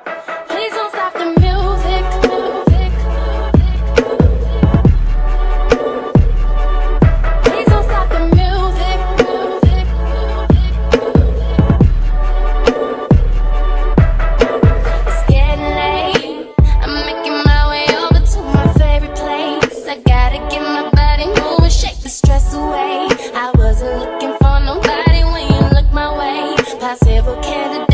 Please don't stop the music. Please don't stop the music. It's getting late. I'm making my way over to my favorite place. I gotta get my body moving, shake the stress away. I wasn't looking for nobody when you look my way. Possible candidate.